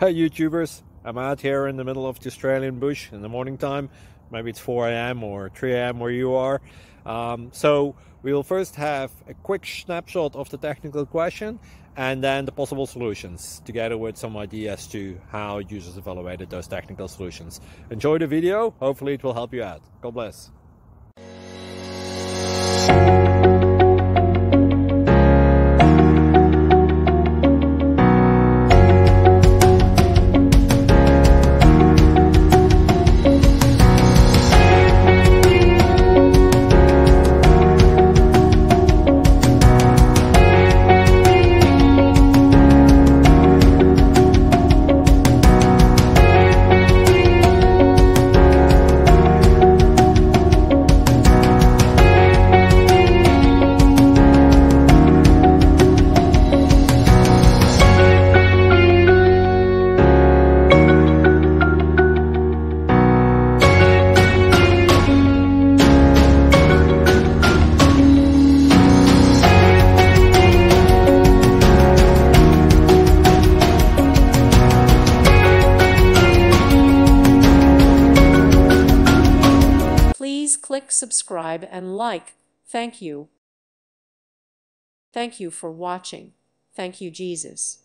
Hi YouTubers, I'm out here in the middle of the Australian bush in the morning time. Maybe it's 4 a.m. or 3 a.m. where you are. So we'll first have a quick snapshot of the technical question and then the possible solutions, together with some ideas to how users evaluated those technical solutions. Enjoy the video, hopefully it will help you out. God bless. Please click subscribe and like. Thank you. Thank you for watching. Thank you, Jesus.